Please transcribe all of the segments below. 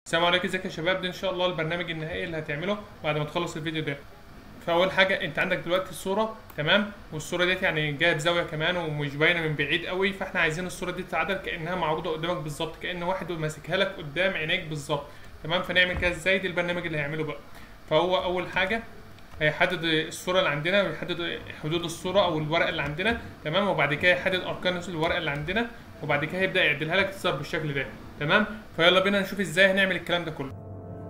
السلام عليكم، ازيك يا شباب؟ ده ان شاء الله البرنامج النهائي اللي هتعمله بعد ما تخلص الفيديو ده. فاول حاجه انت عندك دلوقتي الصوره، تمام، والصوره ديت يعني جايه بزاويه كمان ومش باينه من بعيد قوي، فاحنا عايزين الصوره دي تتعدل كانها معروضه قدامك بالظبط، كأن واحد ماسكها لك قدام عينيك بالظبط. تمام، فنعمل كده ازاي؟ دي البرنامج اللي هيعمله بقى. فهو اول حاجه هيحدد الصوره اللي عندنا ويحدد حدود الصوره او الورقه اللي عندنا، تمام، وبعد كده يحدد اركان الورقه اللي عندنا، وبعد كده هيبدا يعدلها لك تظهر بالشكل ده. تمام، فيلا بينا نشوف ازاي هنعمل الكلام ده كله.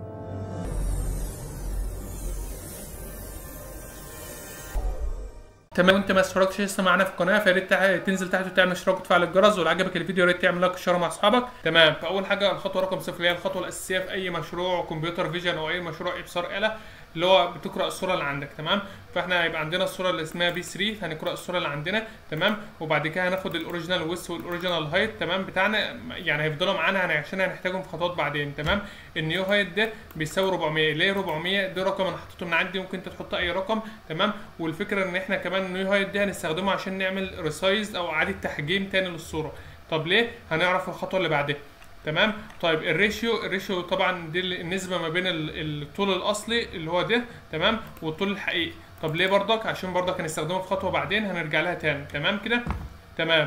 تمام، وانت ما اشتركتش لسه معانا في القناه فيا ريت تنزل تحت وتعمل اشتراك وتفعل الجرس، ولو عجبك الفيديو يا ريت تعمل لايك وشير مع اصحابك. تمام، فاول حاجه الخطوه رقم 0 اللي هي الخطوه الاساسيه في اي مشروع كمبيوتر فيجن او اي مشروع ابصار آلة، اللي هو بتقرا الصوره اللي عندك. تمام، فاحنا هيبقى عندنا الصوره اللي اسمها بي 3، هنقرا الصوره اللي عندنا. تمام، وبعد كده هناخد الاوريجينال ويس والاوريجينال هايت، تمام، بتاعنا يعني هيفضلوا معانا عشان هنحتاجهم في خطوات بعدين. تمام، النيو هايت ده بيساوي 400. ليه 400؟ ده رقم انا حطيته من عندي، ممكن انت تحط اي رقم. تمام، والفكره ان احنا كمان النيو هايت ده هنستخدمه عشان نعمل ريسايز او اعاده تحجيم تاني للصوره. طب ليه؟ هنعرف الخطوه اللي بعدها. تمام، طيب الريشيو طبعا دي النسبه ما بين الطول الاصلي اللي هو ده، تمام، والطول الحقيقي. طب ليه برضك؟ عشان برضك هنستخدمه في خطوه بعدين هنرجع لها تاني. تمام كده. تمام،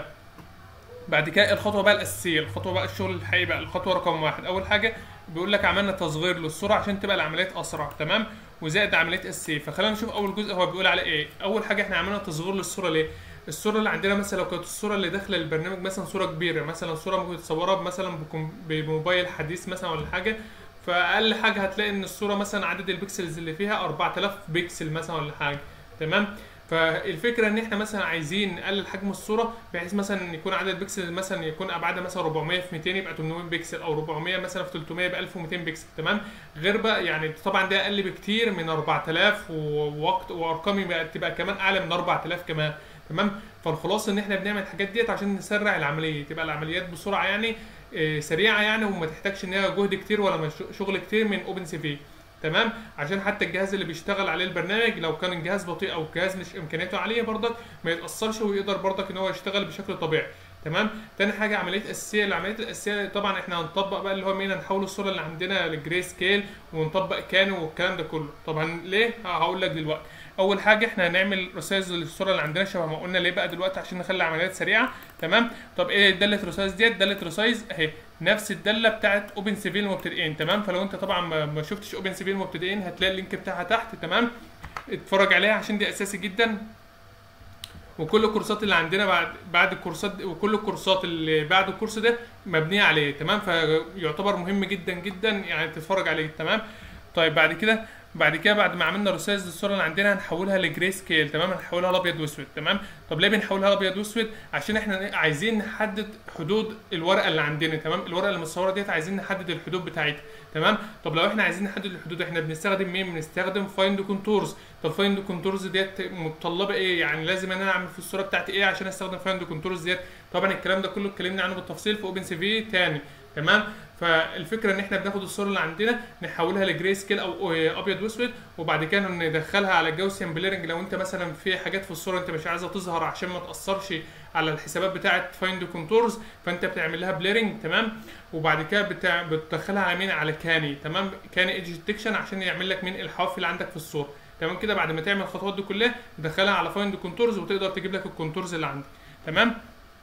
بعد كده الخطوه بقى الاساسيه، الخطوه بقى الشغل الحقيقي بقى، الخطوه رقم 1. اول حاجه بيقول لك عملنا تصغير للصوره عشان تبقى العمليات اسرع، تمام، وزائد عمليات اساسيه. فخلينا نشوف اول جزء هو بيقول على ايه. اول حاجه احنا عملنا تصغير للصوره ليه؟ الصوره اللي عندنا مثلا لو كانت الصوره اللي داخله البرنامج مثلا صوره كبيره، مثلا صوره ممكن تصورها مثلا بموبايل حديث مثلا ولا حاجه، فاقل حاجه هتلاقي ان الصوره مثلا عدد البكسلز اللي فيها 4000 بكسل مثلا ولا حاجه. تمام، فالفكره ان احنا مثلا عايزين نقلل حجم الصوره بحيث مثلا يكون عدد البكسل مثلا يكون ابعادها مثلا 400 في 200 يبقى 800 بكسل، او 400 مثلا في 300 يبقى 1200 بكسل. تمام، غير بقى يعني طبعا ده اقل بكتير من 4000 ووقت وارقام تبقى كمان اعلى من 4000 كمان. تمام، فالخلاصه ان احنا بنعمل الحاجات ديت عشان نسرع العمليه، تبقى العمليات بسرعه يعني سريعه يعني، وما تحتاجش ان هي جهد كتير ولا شغل كتير من اوبن سي في. تمام، عشان حتى الجهاز اللي بيشتغل عليه البرنامج لو كان الجهاز بطيء او الجهاز مش امكانياته عاليه برضك ما يتاثرش ويقدر برضك ان هو يشتغل بشكل طبيعي. تمام، تاني حاجه عمليات اساسيه. العمليات الاساسيه طبعا احنا هنطبق بقى اللي هو مين، هنحول الصوره اللي عندنا لجري سكيل ونطبق كانو والكلام ده كله. طبعا ليه؟ هقول لك دلوقتي. اول حاجه احنا هنعمل ريسايز للصوره اللي عندنا شبه ما قلنا. ليه بقى دلوقتي؟ عشان نخلي عمليات سريعه. تمام، طب ايه داله ريسايز ديت؟ داله ريسايز اهي نفس الداله بتاعت اوبن سي في المبتدئين. تمام، فلو انت طبعا ما شفتش اوبن سي في المبتدئين هتلاقي اللينك بتاعها تحت. تمام، اتفرج عليها عشان دي اساسي جدا. وكل الكورسات اللي عندنا بعد الكورسات وكل الكورسات اللي بعد الكورس ده مبنيه عليه. تمام، فيعتبر مهم جدا جدا يعني تتفرج عليه. تمام، طيب بعد ما عملنا ريسايز للصوره اللي عندنا هنحولها لجري سكيل. تمام، هنحولها لابيض واسود. تمام، طب ليه بنحولها لابيض واسود؟ عشان احنا عايزين نحدد حدود الورقه اللي عندنا. تمام، الورقه اللي متصوره ديت عايزين نحدد الحدود بتاعتها. تمام، طب لو احنا عايزين نحدد الحدود احنا بنستخدم مين؟ بنستخدم فايند كونتورز. طب فايند كونتورز ديت متطلبه ايه؟ يعني لازم انا اعمل في الصوره بتاعتي ايه عشان استخدم فايند كونتورز ديت؟ طبعا الكلام ده كله اتكلمنا عنه بالتفصيل في اوبن سي في تاني. تمام، فالفكره ان احنا بناخد الصوره اللي عندنا نحولها لجري سكيل او ابيض واسود، وبعد كده ندخلها على جاوسيان بليرنج. لو انت مثلا في حاجات في الصوره انت مش عايزها تظهر عشان ما تاثرش على الحسابات بتاعه فايند كونتورز، فانت بتعمل لها بليرنج. تمام، وبعد كده بتدخلها على مين؟ على كاني. تمام، كاني ايدج ديتكشن عشان يعمل لك من الحواف اللي عندك في الصوره. تمام كده، بعد ما تعمل الخطوات دي كلها تدخلها على فايند كونتورز وتقدر تجيب لك الكونتورز اللي عندك. تمام،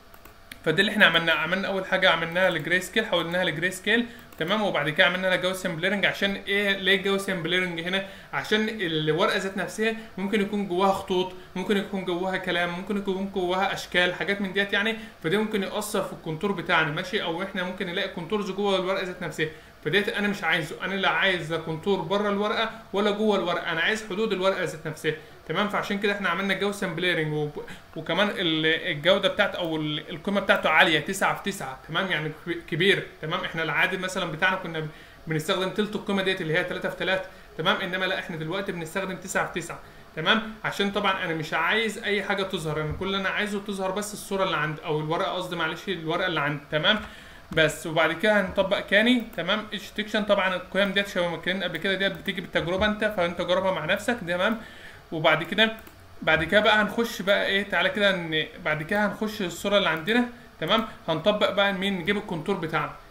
فده اللي احنا عملنا اول حاجه عملناها لجري سكيل، حولناها لجري سكيل. تمام، وبعد كده عملنا لها جاوسيان بليرنج. عشان ايه؟ ليه جاوسيان بليرنج هنا؟ عشان الورقه ذات نفسها ممكن يكون جواها خطوط، ممكن يكون جواها كلام، ممكن يكون جواها اشكال، حاجات من ديت يعني، فده ممكن ياثر في الكونتور بتاعنا. ماشي، او احنا ممكن نلاقي كونتورز جوه الورقه ذات نفسها، فديت انا مش عايزه. انا لا عايز لا كونتور بره الورقه ولا جوه الورقه، انا عايز حدود الورقه ذات نفسها. تمام، فعشان كده احنا عملنا جاوسيان بليرنج وكمان الجوده بتاعته او القيمه بتاعته عاليه 9 في 9. تمام، يعني كبير. تمام، احنا العادي مثلا بتاعنا كنا بنستخدم تلت القيمه ديت اللي هي 3 في 3. تمام، انما لا احنا دلوقتي بنستخدم 9 في 9. تمام، عشان طبعا انا مش عايز اي حاجه تظهر، انا كل اللي انا عايزه تظهر بس الصوره اللي عندي او الورقه، قصدي معلش الورقه اللي عندي. تمام، بس وبعد كده هنطبق كاني. تمام، ايدج ديتكشن طبعا القيم ديت شبه ما اتكلمنا قبل كده ديت بتيجي بالتجربه انت، فانت جربها مع نفسك. تمام، وبعد كده بقى هنخش بقى ايه، تعالى كده بعد كده هنخش الصوره اللي عندنا. تمام، هنطبق بقى مين؟ نجيب الكونتور بتاعنا.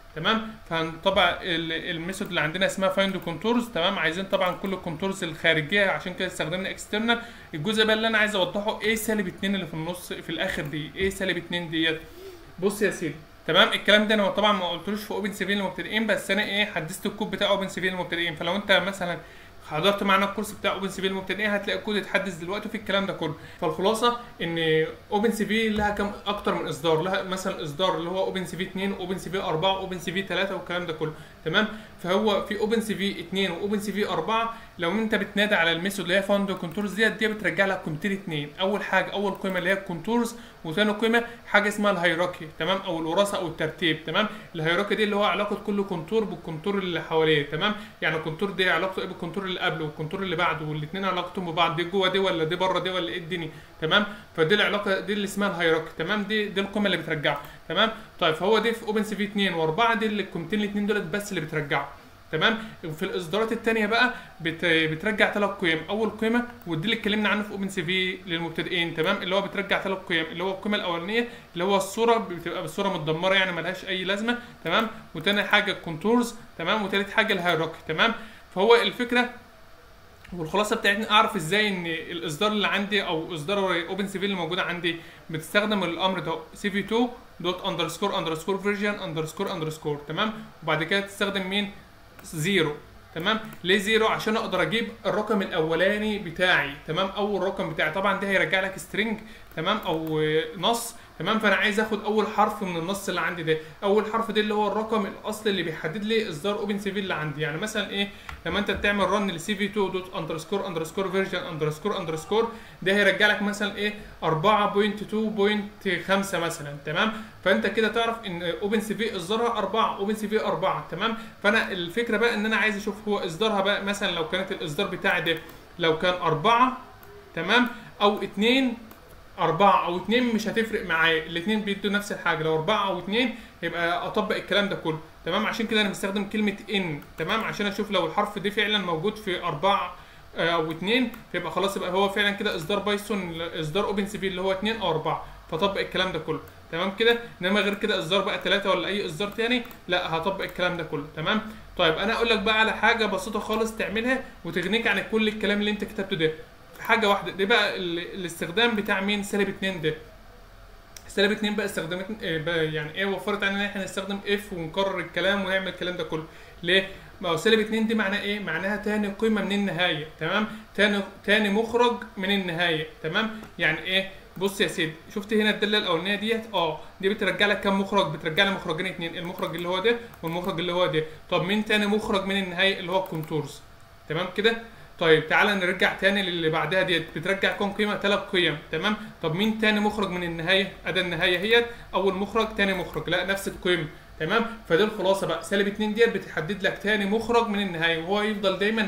تمام. فهنطبع الميثود اللي عندنا اسمها فايند كونتورز، تمام. عايزين طبعا كل الكونتورز الخارجيه، عشان كده استخدمنا اكسترنال. الجزء بقى اللي انا عايز اوضحه ايه سالب 2 اللي في النص في الاخر دي، ايه سالب 2 ديت. بص يا سيدي، تمام. الكلام ده انا طبعا ما قلتلوش في اوبن سي في للمبتدئين، بس انا ايه حدثت الكود بتاع اوبن سي في للمبتدئين. فلو انت مثلا حضرت معانا الكورس بتاع اوبن سي في للمبتدئين هتلاقي الكود اتحدث دلوقتي في الكلام ده كله. فالخلاصه ان اوبن سي في لها كم اكتر من اصدار، لها مثلا اصدار اللي هو اوبن سي في 2 واوبن سي في 4 واوبن سي في 3 والكلام ده كله، تمام. فهو في اوبن سي في 2 واوبن سي في 4 لو انت بتنادي على الميثود اللي هي فاوند كونتورز دي بترجع لك قيمتين اتنين. اول حاجه اول قيمه اللي هي الكونتورز، وثاني قيمه حاجه اسمها الهيراركي، تمام، او الوراثه او الترتيب، تمام. الهيراركي دي اللي هو علاقه كل كونتور بالكونتور اللي حواليه، تمام. يعني الكونتور دي علاقته ايه بالكونتور اللي قبله والكونتور اللي بعده، والاثنين علاقتهم ببعض، دي جوه دي ولا دي بره دي ولا ايه الدنيا، تمام. فدي العلاقه دي اللي اسمها الهيراركي، تمام. دي القيمه اللي بترجعها، تمام. طيب فهو دي في اوبن سي في 2 و4 دي اللي القيمتين الاثنين دولت بس اللي بترجعوا، تمام. في الاصدارات الثانيه بقى بترجع ثلاث قيم. اول قيمه ودي اللي اتكلمنا عنه في اوبن سي في للمبتدئين، تمام، اللي هو بترجع ثلاث قيم، اللي هو القيمه الاولانيه اللي هو الصوره بتبقى بالصوره متدمره يعني ملهاش اي لازمه، تمام. وثاني حاجه الكونتورز، تمام. وثالث حاجه الهيراركي، تمام. فهو الفكره والخلاصه بتاعتنا اعرف ازاي ان الاصدار اللي عندي او اصدار اوبن سي في اللي موجوده عندي بتستخدم الامر ده سي في 2 دوت اندرسكور اندرسكور فيرجن اندرسكور اندرسكور، تمام. وبعد كده تستخدم مين؟ زيرو، تمام. ليه زيرو؟ عشان اقدر اجيب الرقم الاولاني بتاعي، تمام. اول رقم بتاعي طبعا ده هيرجع لك سترينج، تمام، او نص، تمام. فانا عايز اخد اول حرف من النص اللي عندي ده. اول حرف ده اللي هو الرقم الاصلي اللي بيحدد لي اصدار اوبن سي في اللي عندي. يعني مثلا ايه لما انت بتعمل رن لسي في 2 دوت اندرسكور اندرسكور فيرجن اندرسكور اندرسكور ده هيرجع لك مثلا ايه 4.2.5 مثلا، تمام. فانت كده تعرف ان اوبن سي في اصدارها 4 اوبن سي في 4، تمام. فانا الفكره بقى ان انا عايز اشوف هو اصدارها بقى مثلا لو كانت الاصدار بتاعي ده لو كان 4، تمام، او 2 4 او 2 مش هتفرق معايا، الاثنين بيدوا نفس الحاجه. لو 4 او 2 يبقى اطبق الكلام ده كله، تمام. عشان كده انا مستخدم كلمه ان، تمام، عشان اشوف لو الحرف ده فعلا موجود في 4 او 2 فيبقى خلاص يبقى هو فعلا كده اصدار بايثون اصدار اوبن سي في اللي هو 2 او 4، فطبق الكلام ده كله، تمام كده. انما غير كده اصدار بقى 3 ولا اي اصدار تاني لا هطبق الكلام ده كله، تمام. طيب انا اقول لك بقى على حاجه بسيطه خالص تعملها وتغنيك عن كل الكلام اللي انت كتبته ده. حاجه واحده دي بقى الاستخدام بتاع مين؟ سالب 2 ده. سالب 2 بقى استخدمت يعني ايه وفرت علينا ان احنا نستخدم اف ونكرر الكلام ونعمل الكلام ده كله. ليه؟ ما هو سالب 2 دي معناها ايه؟ معناها تاني قيمه من النهايه، تمام. تاني مخرج من النهايه، تمام. يعني ايه؟ بص يا سيدي، شفت هنا الداله الاولانيه ديت دي بترجع لك كام مخرج؟ بترجع لي مخرجين اتنين، المخرج اللي هو ده والمخرج اللي هو ده. طب مين تاني مخرج من النهايه؟ اللي هو الكونتورز، تمام كده. طيب تعالى نرجع تاني للي بعدها ديت، بترجع كام قيمه؟ 3 قيم، تمام. طب مين تاني مخرج من النهايه؟ ادي النهايه هي اول مخرج تاني مخرج، لا نفس القيمه، تمام. فدي الخلاصه بقى سالب 2 ديت بتحدد لك تاني مخرج من النهايه، وهو يفضل دايما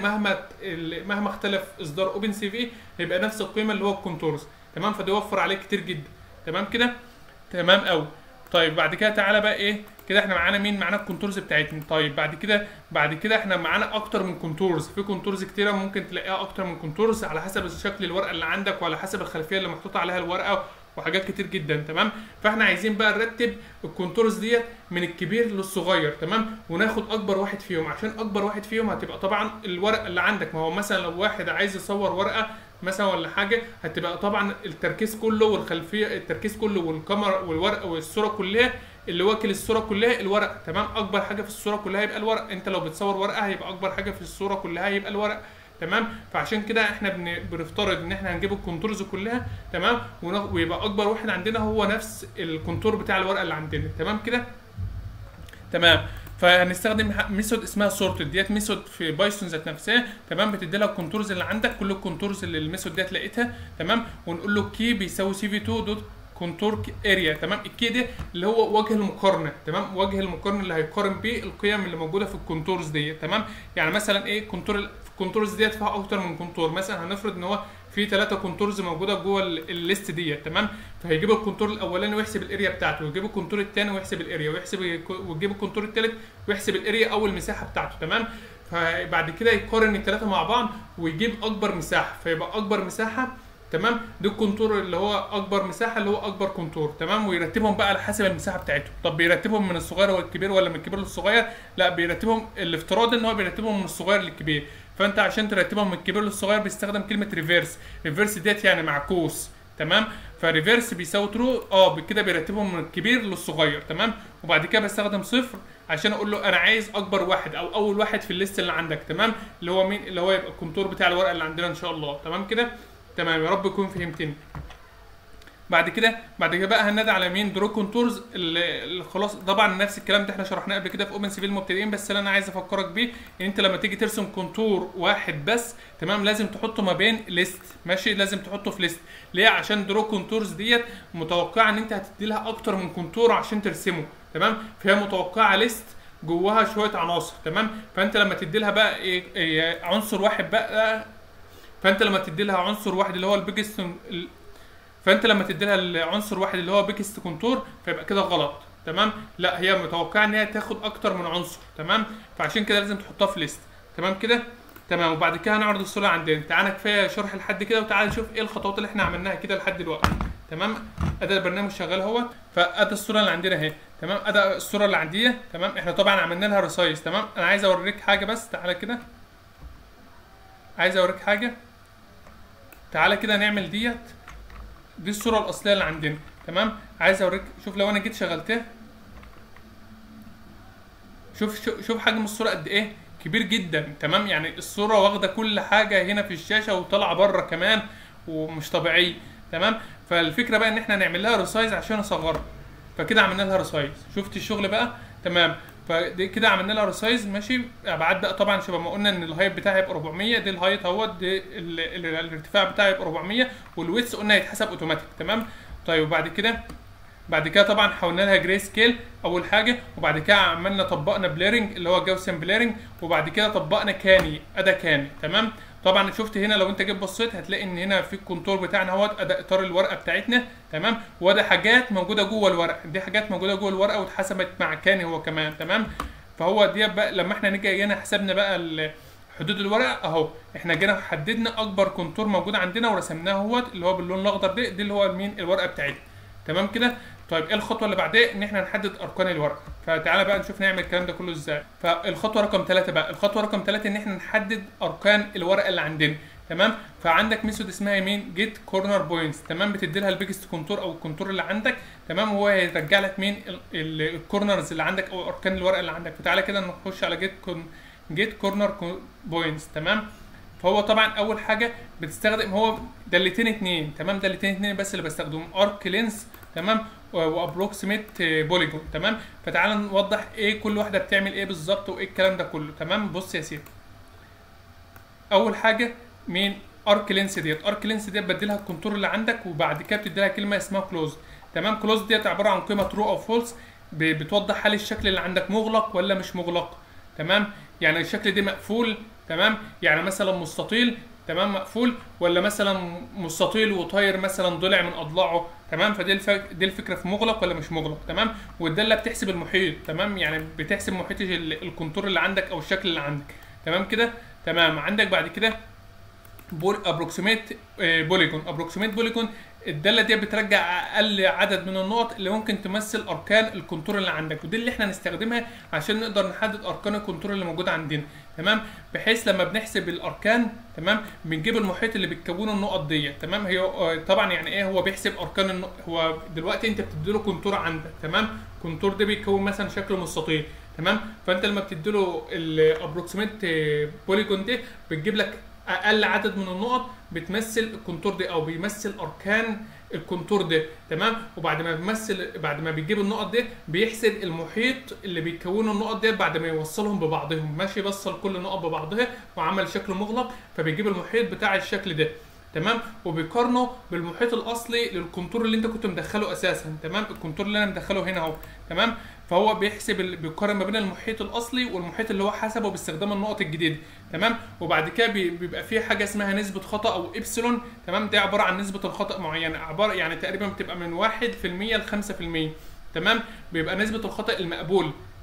مهما اختلف اصدار اوبن سي في هيبقى نفس القيمه اللي هو الكونتورز، تمام. فده يوفر عليك كتير جدا، تمام كده، تمام قوي. طيب بعد كده تعالى بقى ايه كده احنا معانا مين؟ معانا الكونتورز بتاعتنا. طيب بعد كده احنا معانا اكتر من كونتورز، في كونتورز كتيره ممكن تلاقيها اكتر من كونتورز على حسب شكل الورقه اللي عندك وعلى حسب الخلفيه اللي محطوط عليها الورقه وحاجات كتير جدا، تمام. فاحنا عايزين بقى نرتب الكونتورز ديت من الكبير للصغير، تمام، وناخد اكبر واحد فيهم. عشان اكبر واحد فيهم هتبقى طبعا الورقه اللي عندك. ما هو مثلا لو واحد عايز يصور ورقه مثلا ولا حاجه هتبقى طبعا التركيز كله والخلفيه التركيز كله والكاميرا والورقه والصوره كلها اللي واكل الصوره كلها الورق، تمام. اكبر حاجه في الصوره كلها يبقى الورق. انت لو بتصور ورقه هيبقى اكبر حاجه في الصوره كلها يبقى الورق، تمام. فعشان كده احنا بنفترض ان احنا هنجيب الكونتورز كلها، تمام، ويبقى اكبر واحد عندنا هو نفس الكونتور بتاع الورقه اللي عندنا، تمام كده، تمام. فهنستخدم ميثود اسمها سورتد، ديت ميثود في بايثون ذات نفسها، تمام. بتدي لها الكونتورز اللي عندك كل الكونتورز اللي الميثود ديت لقيتها، تمام. ونقول له كي بيساوي سي في 2 دوت كونتور اريا، تمام. الكي ده اللي هو وجه المقارنه، تمام، وجه المقارنه اللي هيقارن بيه القيم اللي موجوده في الكونتورز دي، تمام. يعني مثلا ايه الكونتورز ديت فيها اكتر من كونتور، مثلا هنفرض ان هو في 3 كونتورز موجوده جوه الليست ديت، تمام. فهيجيب الكونتور الاولاني ويحسب الاريا بتاعته، ويجيب الكونتور الثاني ويحسب الاريا، ويجيب الكونتور الثالث ويحسب الاريا او المساحه بتاعته، تمام. فبعد كده يقارن الثلاثه مع بعض ويجيب اكبر مساحه، فيبقى اكبر مساحه تمام. دي الكونتور اللي هو اكبر مساحه، اللي هو اكبر كونتور، تمام. ويرتبهم بقى على حسب المساحه بتاعتهم. طب بيرتبهم من الصغير والكبير ولا من الكبير للصغير؟ لا، بيرتبهم الافتراضي ان هو بيرتبهم من الصغير للكبير. فانت عشان ترتبهم من الكبير للصغير بيستخدم كلمه ريفيرس. ريفيرس ديت يعني معكوس، تمام. فريفيرس بيساوي ترو، بكده بيرتبهم من الكبير للصغير، تمام. وبعد كده بستخدم صفر عشان اقول له انا عايز اكبر واحد او اول واحد في الليست اللي عندك، تمام. اللي هو مين؟ اللي هو يبقى الكونتور بتاع الورقه اللي عندنا ان شاء الله، تمام كده. تمام، يا رب تكون فهمتني. بعد كده بقى هننادي على مين؟ درو كونتورز. اللي خلاص طبعا نفس الكلام ده احنا شرحناه قبل كده في اوبن سي في المبتدئين، بس اللي انا عايز افكرك بيه ان انت لما تيجي ترسم كونتور واحد بس، تمام، لازم تحطه ما بين ليست، ماشي، لازم تحطه في ليست. ليه؟ عشان درو كونتورز ديت متوقعه ان انت هتدي لها اكتر من كونتور عشان ترسمه، تمام. فهي متوقعه ليست جواها شويه عناصر، تمام. فانت لما تدي لها بقى إيه عنصر واحد بقى، فانت لما تدي لها عنصر واحد اللي هو البيجست، فانت لما تدي لها العنصر واحد اللي هو بيجست كونتور فيبقى كده غلط، تمام. لا، هي متوقعه ان هي تاخد اكتر من عنصر، تمام. فعشان كده لازم تحطها في ليست، تمام كده. تمام. وبعد كده هنعرض الصوره عندنا. تعالى كفايه شرح لحد كده، وتعالى نشوف ايه الخطوات اللي احنا عملناها كده لحد دلوقتي، تمام. ادي البرنامج شغال اهوت. فادي الصوره اللي عندنا اهي، تمام. ادي الصوره اللي عندي، تمام. احنا طبعا عملنا لها ريسايز، تمام. انا عايز اوريك حاجه بس، تعالى كده، عايز اوريك حاجه. تعالى كده نعمل دي الصوره الاصليه اللي عندنا، تمام. عايز اوريك، شوف لو انا جيت شغلتها، شوف حجم الصوره قد ايه، كبير جدا، تمام. يعني الصوره واخده كل حاجه هنا في الشاشه وطالعه بره كمان ومش طبيعيه، تمام. فالفكره بقى ان احنا نعمل لها ريسايز عشان اصغرها. فكده عملنا لها ريسايز، شفت الشغل بقى، تمام. فدي كده عملنا لها ريسايز، ماشي. ابعاد بقى طبعا شبه ما قلنا ان الهايت بتاعها يبقى 400، دي الهايت اهوت، دي الارتفاع بتاعها يبقى 400، والويتس قلنا هيتحسب اوتوماتيك، تمام. طيب وبعد كده طبعا حولنا لها جراي سكيل اول حاجه، وبعد كده عملنا طبقنا بليرنج اللي هو جاوسن بليرنج، وبعد كده طبقنا كاني، اداه كاني، تمام. طبعا شفت هنا لو انت جيت بصيت هتلاقي ان هنا في الكونتور بتاعنا اهوت اداء اطار الورقه بتاعتنا، تمام. وده حاجات موجوده جوه الورقه، دي حاجات موجوده جوه الورقه واتحسبت مع كاني هو كمان، تمام. فهو دي بقى لما احنا جينا حسبنا بقى حدود الورقه اهو، احنا جينا حددنا اكبر كونتور موجود عندنا ورسمناه اهوت اللي هو باللون الاخضر ده، دي اللي هو مين؟ الورقه بتاعتنا، تمام كده. طيب ايه الخطوه اللي بعدها؟ ان احنا نحدد اركان الورقه. فتعالى بقى نشوف نعمل الكلام ده كله ازاي. فالخطوه رقم 3 بقى، الخطوه رقم 3 ان احنا نحدد اركان الورقه اللي عندنا، تمام. فعندك ميثود اسمها مين؟ جيت كورنر بوينتس، تمام. بتدي لها البيجست كونتور او الكونتور اللي عندك، تمام. وهو هيرجع لك مين؟ الكورنرز اللي عندك او اركان الورقه اللي عندك. فتعالى كده نخش على جيت كورنر بوينتس، تمام. فهو طبعا اول حاجه بتستخدم هو دالتين اتنين، تمام. دالتين اتنين بس اللي بستخدمهم، ارك لينس، تمام، وابروكسيميت بوليجون، تمام. فتعالى نوضح ايه كل واحده بتعمل ايه بالظبط وايه الكلام ده كله، تمام. بص يا سيدي، اول حاجه مين؟ ارك لينس ديت. ارك لينس ديت بديلها الكونتور اللي عندك، وبعد كده بتدي لها كلمه اسمها كلوز، تمام. كلوز ديت عباره عن قيمه ترو او فولس، بتوضح هل الشكل اللي عندك مغلق ولا مش مغلق، تمام. يعني الشكل ده مقفول، تمام. يعني مثلا مستطيل، تمام، مقفول، ولا مثلا مستطيل وطاير مثلا ضلع من اضلاعه، تمام. فدي دي الفكره في مغلق ولا مش مغلق، تمام. والداله بتحسب المحيط، تمام. يعني بتحسب محيط الكونتور اللي عندك او الشكل اللي عندك، تمام كده، تمام. عندك بعد كده ابروكسيميت بوليجون. ابروكسيميت بوليجون الداله دي بترجع اقل عدد من النقط اللي ممكن تمثل اركان الكونتور اللي عندك، ودي اللي احنا هنستخدمها عشان نقدر نحدد اركان الكونتور اللي موجود عندنا، تمام. بحيث لما بنحسب الاركان، تمام، بنجيب المحيط اللي بتكونه النقط دي، تمام. هي طبعا يعني ايه هو بيحسب اركان هو دلوقتي انت بتديله كونتور عندك، تمام. الكونتور ده بيكون مثلا شكله مستطيل، تمام. فانت لما بتديله الابروكسيميت بوليجون ده بتجيب لك اقل عدد من النقط بتمثل الكونتور ده او بيمثل اركان الكونتور ده، تمام. بعد ما بيجيب النقط دي بيحسب المحيط اللي بيكونه النقط دي بعد ما يوصلهم ببعضهم، ماشي. يوصل كل نقط ببعضها وعمل شكل مغلق، فبيجيب المحيط بتاع الشكل ده، تمام. وبيقارنه بالمحيط الاصلي للكونتور اللي انت كنت مدخله اساسا، تمام. الكونتور اللي انا مدخله هنا اهو، تمام. فهو بيقارن ما بين المحيط الاصلي والمحيط اللي هو حسبه باستخدام النقط الجديده، تمام. وبعد كده بيبقى في حاجه اسمها نسبه خطا او ابسلون، تمام. دي عباره عن نسبه الخطا معينه، عباره يعني تقريبا بتبقى من 1% ل 5%، تمام. بيبقى نسبه الخطا المقبول،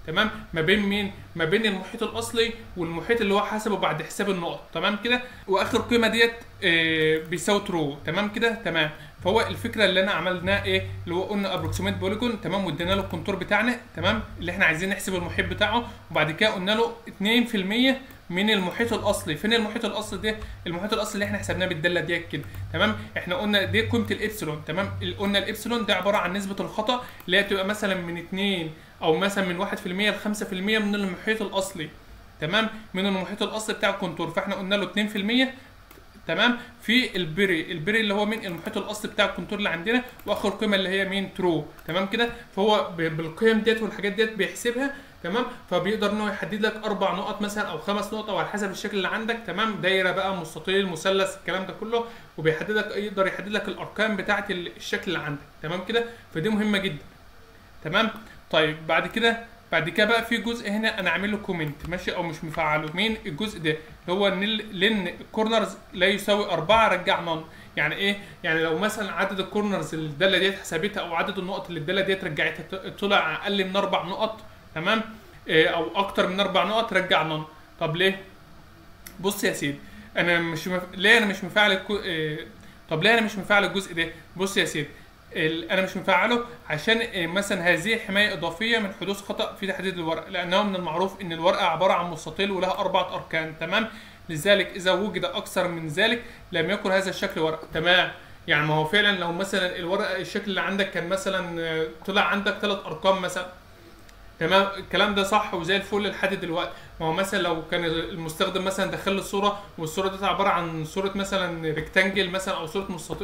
تمام، ما بين مين؟ ما بين المحيط الاصلي والمحيط اللي هو حسبه بعد حساب النقط، تمام كده. واخر قيمه ديت بيساوي ترو، تمام كده، تمام. فهو الفكره اللي انا عملناه ايه؟ اللي هو قلنا ابروكسيميت بوليجون، تمام، وادينا له الكونتور بتاعنا، تمام، اللي احنا عايزين نحسب المحيط بتاعه، وبعد كده قلنا له 2% من المحيط الاصلي. فين المحيط الاصلي ده؟ المحيط الاصلي اللي احنا حسبناه بالداله ديت كده، تمام. احنا قلنا دي قيمه الابسلون، تمام. قلنا الابسلون ده عباره عن نسبه الخطا اللي هي بتبقى مثلا من 2 او مثلا من 1% ل 5% من المحيط الاصلي، تمام، من المحيط الاصلي بتاع الكونتور. فاحنا قلنا له 2%، تمام، في البري اللي هو من المحيط الاصلي بتاع الكونتور اللي عندنا، واخر قيمه اللي هي مين؟ ترو، تمام كده. فهو بالقيم ديت والحاجات ديت بيحسبها، تمام. فبيقدر ان هو يحدد لك 4 نقط مثلا او 5 نقط او على حسب الشكل اللي عندك، تمام، دايره بقى، مستطيل، مثلث، الكلام ده كله، وبيحدد لك، يقدر يحدد لك الارقام بتاعه الشكل اللي عندك، تمام كده. فدي مهمه جدا، تمام. طيب بعد كده بقى في جزء هنا انا عامل له كومنت، ماشي، او مش مفعله. مين الجزء ده؟ اللي هو لن الكورنرز لا يساوي 4 رجع نون. يعني ايه؟ يعني لو مثلا عدد الكورنرز اللي الداله ديت حسبتها او عدد النقط اللي الداله ديت رجعتها طلع اقل من 4 نقط، تمام، او اكتر من 4 نقط، رجع نون. طب ليه؟ بص يا سيدي، ليه انا مش مفعل طب ليه انا مش مفعل الجزء ده؟ بص يا سيدي، انا مش مفعله عشان مثلا هذه حمايه اضافيه من حدوث خطا في تحديد الورقه، لانه من المعروف ان الورقه عباره عن مستطيل ولها 4 اركان، تمام. لذلك اذا وجد اكثر من ذلك لم يكن هذا الشكل ورقه، تمام. يعني ما هو فعلا لو مثلا الورقه الشكل اللي عندك كان مثلا طلع عندك 3 ارقام مثلا، تمام، الكلام ده صح وزي الفل لحد دلوقتي. ما هو مثلا لو كان المستخدم مثلا دخل له الصوره والصوره دي عباره عن صوره مثلا ريكتانجل مثلا او صوره مستطيل،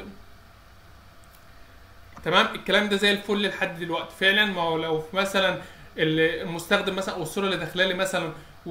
تمام، الكلام ده زي الفل لحد دلوقتي فعلا. ما هو لو مثلا المستخدم مثلا او الصوره اللي داخله لي مثلا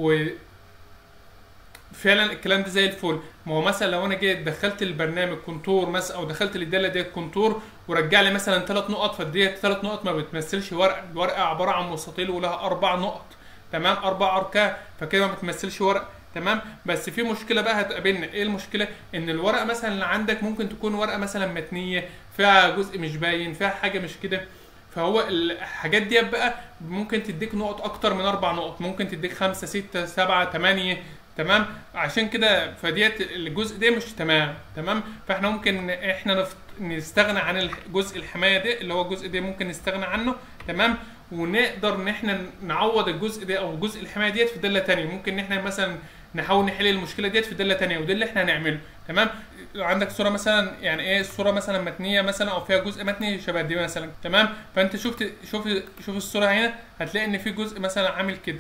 فعلا الكلام ده زي الفل. ما هو مثلا لو انا جيت دخلت البرنامج كونتور مثلا او دخلت الداله ديت كونتور ورجع لي مثلا 3 نقط، فديت 3 نقط ما بتمثلش ورقه، الورقه عباره عن مستطيل ولها 4 نقط، تمام، 4 اركان، فكده ما بتمثلش ورقه، تمام. بس في مشكله بقى هتقابلنا. ايه المشكله؟ ان الورقه مثلا اللي عندك ممكن تكون ورقه مثلا متنيه فيها جزء مش باين، فيها حاجه مش كده. فهو الحاجات دي بقى ممكن تديك نقط اكتر من 4 نقط، ممكن تديك 5 6 7 8، تمام. عشان كده فديت الجزء ده مش تمام، تمام. فاحنا ممكن احنا نستغنى عن جزء الحمايه ده، اللي هو الجزء ده ممكن نستغنى عنه، تمام. ونقدر ان احنا نعوض الجزء ده او جزء الحمايه ديت في داله ثانيه. ممكن ان احنا مثلا نحاول نحل المشكله ديت في داله ثانيه، وده اللي احنا هنعمله، تمام. لو عندك صوره مثلا، يعني ايه، الصوره مثلا متنيه مثلا او فيها جزء متني شبه دي مثلا، تمام. فانت شوف الصوره هنا، هتلاقي ان في جزء مثلا عامل كده.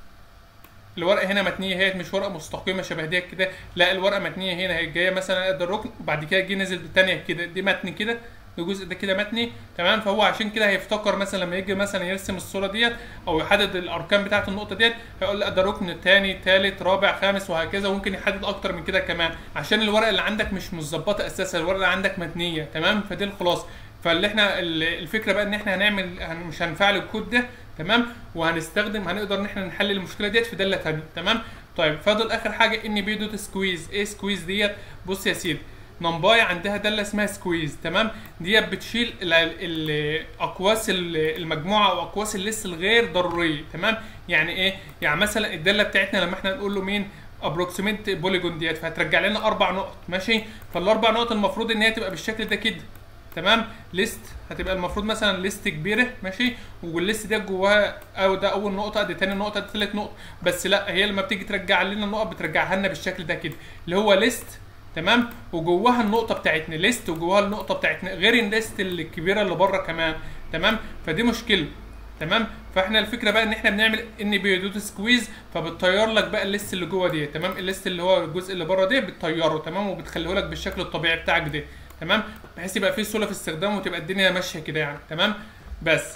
الورقه هنا متنيه، هي مش ورقه مستقيمه شبه ديت كده، لا، الورقه متنيه هنا، هي جايه مثلا قد الركن، وبعد كده جه نزل بالثانيه كده، دي متن كده، الجزء ده كده متني، تمام. فهو عشان كده هيفتكر مثلا لما يجي مثلا يرسم الصوره ديت او يحدد الارقام بتاعه النقطه ديت، هيقول لا ده ركن ثاني ثالث رابع خامس وهكذا، وممكن يحدد اكتر من كده كمان، عشان الورقه اللي عندك مش متظبطه اساسا، الورقه اللي عندك متنيه، تمام. فدي الخلاصه. فاللي احنا الفكره بقى ان احنا مش هنفعل الكود ده، تمام، هنقدر ان احنا نحل المشكله ديت في داله ثانيه، تمام. طيب فاضل اخر حاجه ان بي دوت سكويز. ايه سكويز ديت؟ بص يا سيدي، نمباي عندها داله اسمها سكويز، تمام، ديت بتشيل الاقواس المجموعه او اقواس الليست الغير ضروريه، تمام. يعني ايه؟ يعني مثلا الداله بتاعتنا لما احنا نقول له مين ابروكسيميت بوليجون ديت، فهترجع لنا 4 نقط، ماشي. فالاربع نقط المفروض ان هي تبقى بالشكل ده كده، تمام. ليست هتبقى المفروض مثلا ليست كبيره، ماشي، والليست دي جواها ده اول نقطه، دي ثاني نقطه، دي ثالث نقطه، بس لا، هي لما بتيجي ترجع لنا النقط بترجعها لنا بالشكل ده كده، اللي هو ليست، تمام، وجواها النقطه بتاعتنا، ليست وجواها النقطه بتاعتنا، غير الليست الكبيره اللي بره كمان، تمام. فدي مشكله، تمام. فاحنا الفكره بقى ان احنا بنعمل ان بي دوت سكويز، فبتطير لك بقى الليست اللي جوه دي، تمام. الليست اللي هو الجزء اللي بره ده بتطيره، تمام، وبتخليه لك بالشكل الطبيعي بتاعك ده، تمام، بحيث يبقى فيه سهوله في استخدامه وتبقى الدنيا ماشيه كده يعني، تمام. بس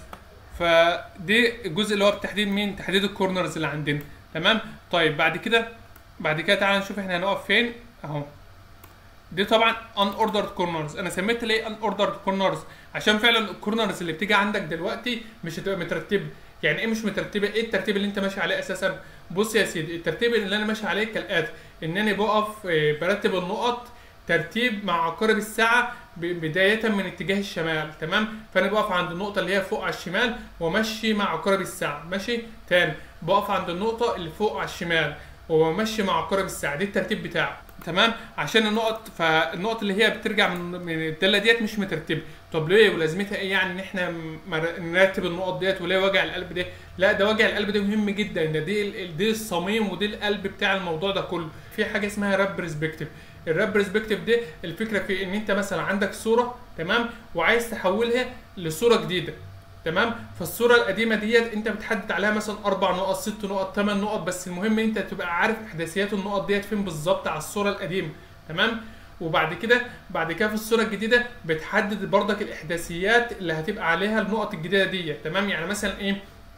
فدي الجزء اللي هو بتحديد مين؟ تحديد الكورنرز اللي عندنا، تمام. طيب بعد كده تعالى نشوف احنا هنقف فين اهو. دي طبعا unordered corners. انا سميت ليه unordered corners؟ عشان فعلا الكورنرز اللي بتيجي عندك دلوقتي مش هتبقى مترتبه. يعني ايه مش مترتبه؟ ايه الترتيب اللي انت ماشي عليه اساسا؟ بص يا سيدي، الترتيب اللي انا ماشي عليه كالاتي، ان انا بقف برتب النقط ترتيب مع عقارب الساعه بدايه من اتجاه الشمال. تمام، فانا بقف عند النقطه اللي هي فوق على الشمال وامشي مع عقارب الساعه. ماشي، تاني بقف عند النقطه اللي فوق على الشمال وبمشي مع عقارب الساعه، دي الترتيب بتاعه. تمام، عشان فالنقط اللي هي بترجع من الداله ديت مش مترتبه. طب ليه ولازمتها ايه يعني ان احنا نرتب النقط ديت؟ وليه وجع القلب ده؟ لا، ده وجع القلب ده مهم جدا، ده دي الصميم ودي القلب بتاع الموضوع ده كله. في حاجه اسمها راب برسبكتيف. الراب برسبكتيف ده الفكره في ان انت مثلا عندك صوره، تمام، وعايز تحولها لصوره جديده. تمام، فالصوره القديمه ديت انت بتحدد عليها مثلا 4 نقط 6 نقط 8 نقط، بس المهم ان انت تبقى عارف احداثيات النقط ديت فين بالظبط على الصوره القديمه. تمام، وبعد كده في الصوره الجديده بتحدد بردك الاحداثيات اللي هتبقى عليها النقط الجديده ديت. تمام، يعني مثلا ايه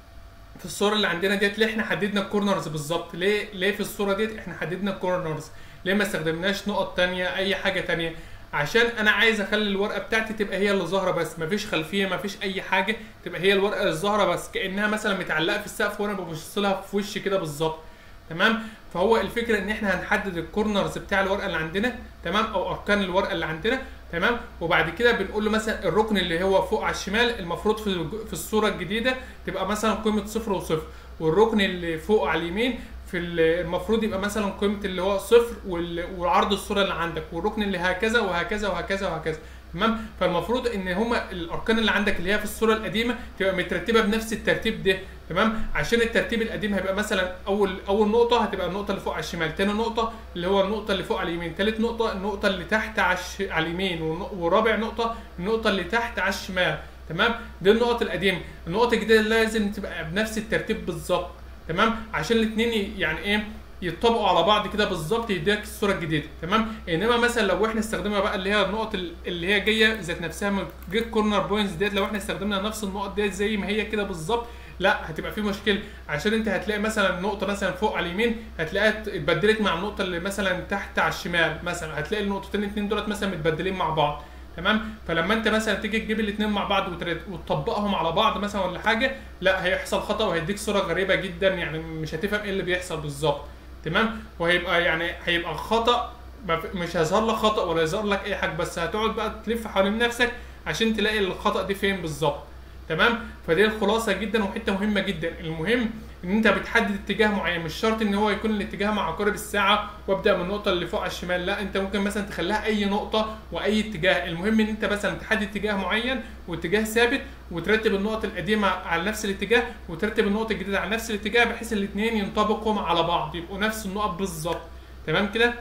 في الصوره اللي عندنا ديت ليه احنا حددنا الكورنرز بالظبط؟ ليه في الصوره ديت احنا حددنا الكورنرز؟ ليه ما استخدمناش نقط تانية اي حاجه تانية؟ عشان انا عايز اخلي الورقه بتاعتي تبقى هي اللي ظاهره بس، مفيش خلفيه مفيش اي حاجه، تبقى هي الورقه اللي ظاهره بس، كانها مثلا متعلقه في السقف وانا ببص لها في وشي كده بالظبط. تمام، فهو الفكره ان احنا هنحدد الكورنرز بتاع الورقه اللي عندنا، تمام، او اركان الورقه اللي عندنا. تمام، وبعد كده بنقول له مثلا الركن اللي هو فوق على الشمال المفروض في الصوره الجديده تبقى مثلا قيمه 0 و0، والركن اللي فوق على اليمين المفروض يبقى مثلا قيمه اللي هو 0 وعرض الصوره اللي عندك، والركن اللي هكذا وهكذا وهكذا وهكذا. تمام، فالمفروض ان هما الاركان اللي عندك اللي هي في الصوره القديمه تبقى مترتبه بنفس الترتيب ده. تمام، عشان الترتيب القديم هيبقى مثلا اول نقطه هتبقى النقطه اللي فوق على الشمال، تاني نقطه اللي هو النقطه اللي فوق على اليمين، تالت نقطه النقطه اللي تحت على اليمين، ورابع نقطه النقطه اللي تحت على الشمال. تمام، دي النقط القديمه. النقط الجديده لازم تبقى بنفس الترتيب بالظبط. تمام، عشان الاثنين يعني ايه يتطبقوا على بعض كده بالظبط يديك الصوره الجديده. تمام، انما مثلا لو احنا استخدمنا بقى اللي هي النقط اللي هي جايه ذات نفسها من جيت كورنر بوينتس ديت، لو احنا استخدمنا نفس النقط ديت زي ما هي كده بالظبط، لا هتبقى في مشكله. عشان انت هتلاقي مثلا نقطه مثلا فوق على اليمين هتلاقيها اتبدلت مع النقطه اللي مثلا تحت على الشمال، مثلا هتلاقي النقطتين الاثنين دولت مثلا متبدلين مع بعض. تمام، فلما انت مثلا تيجي تجيب الاثنين مع بعض وتطبقهم على بعض مثلا ولا حاجه، لا هيحصل خطا وهيديك صوره غريبه جدا، يعني مش هتفهم ايه اللي بيحصل بالظبط. تمام، وهيبقى يعني هيبقى خطا، مش هيظهر لك خطا ولا يظهر لك اي حاجه، بس هتقعد بقى تلف حوالين نفسك عشان تلاقي الخطا دي فين بالظبط. تمام، فدي الخلاصه جدا وحته مهمه جدا. المهم ان انت بتحدد اتجاه معين، مش شرط ان هو يكون الاتجاه مع عقارب الساعه وابدا من النقطه اللي فوق على الشمال، لا انت ممكن مثلا تخليها اي نقطه واي اتجاه. المهم ان انت مثلا تحدد اتجاه معين واتجاه ثابت، وترتب النقط القديمه على نفس الاتجاه وترتب النقط الجديده على نفس الاتجاه، بحيث الاثنين ينطبقوا على بعض يبقوا نفس النقط بالظبط. تمام كده؟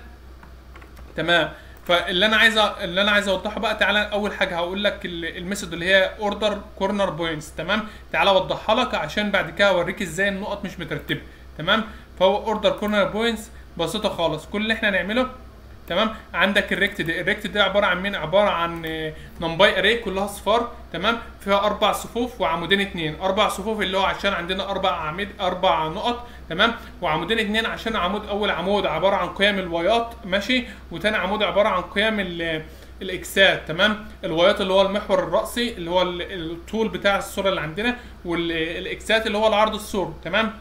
تمام، فاللي انا عايز اوضحه بقى، تعالى اول حاجه هقول لك الميثود اللي هي اوردر كورنر بوينتس. تمام، تعالى اوضحها لك عشان بعد كده اوريك ازاي النقط مش مترتبه. تمام، فهو اوردر كورنر بوينتس بسيطه خالص. كل اللي احنا هنعمله، تمام، عندك الريكت ده عباره عن مين؟ عباره عن نمباي اري كلها صفار. تمام، فيها 4 صفوف وعمودين 2. 4 صفوف اللي هو عشان عندنا 4 نقط. تمام، وعمودين 2 عشان اول عمود عباره عن قيم الوايات، ماشي، وتاني عمود عباره عن قيم الاكسات. تمام، الوايات اللي هو المحور الرأسي اللي هو الطول بتاع الصوره اللي عندنا، والاكسات اللي هو العرض الصوره. تمام،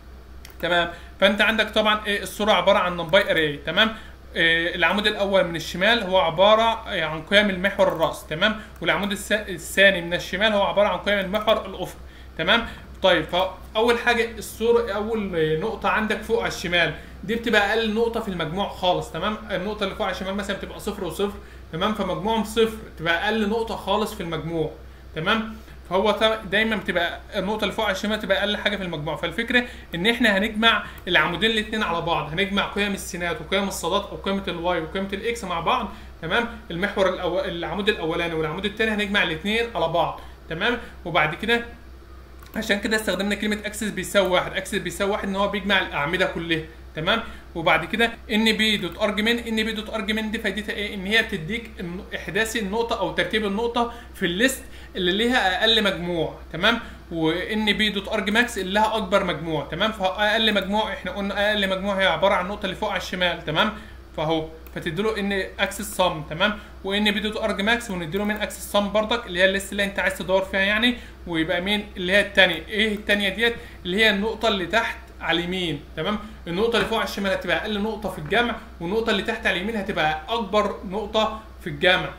فانت عندك طبعا ايه الصوره عباره عن نمباي اري. تمام، العمود الاول من الشمال هو عباره عن قيم المحور الراس. تمام، والعمود الثاني من الشمال هو عباره عن قيم المحور الافقي. تمام، طيب فاول حاجه الصوره اول نقطه عندك فوق على الشمال دي بتبقى اقل نقطه في المجموع خالص. تمام، النقطه اللي فوق على الشمال مثلا بتبقى 0 و0. تمام، فمجموعهم 0 تبقى اقل نقطه خالص في المجموع. تمام، فهو دايما بتبقى النقطه اللي فوق على الشمال تبقى اقل حاجه في المجموع. فالفكره ان احنا هنجمع العمودين الاثنين على بعض، هنجمع قيم السينات وقيم الصادات او قيمه الواي وقيمه الاكس مع بعض. تمام، العمود الاولاني والعمود الثاني هنجمع الاثنين على بعض. تمام، وبعد كده عشان كده استخدمنا كلمه اكسس بيساوي 1. اكسس بيساوي 1 ان هو بيجمع الاعمده كلها. تمام، وبعد كده ان بي دوت ارجمنت دي فايدتها ايه؟ ان هي بتديك احداث النقطه او ترتيب النقطه في الليست اللي ليها اقل مجموع. تمام، وان بي دوت ارج ماكس اللي لها اكبر مجموع. تمام، فاقل مجموع احنا قلنا اقل مجموع هي عباره عن النقطه اللي فوق على الشمال. تمام، فاهو فتديله ان اكسس سم. تمام، وان بي دوت ارج ماكس ونديله من اكسس سم برضك اللي هي الليست اللي انت عايز تدور فيها يعني، ويبقى مين اللي هي الثانيه. ايه الثانيه ديت؟ اللي هي النقطه اللي تحت على اليمين. تمام، النقطه اللي فوق على الشمال هتبقى اقل نقطه في الجمع، والنقطه اللي تحت على اليمين هتبقى اكبر نقطه في الجمع.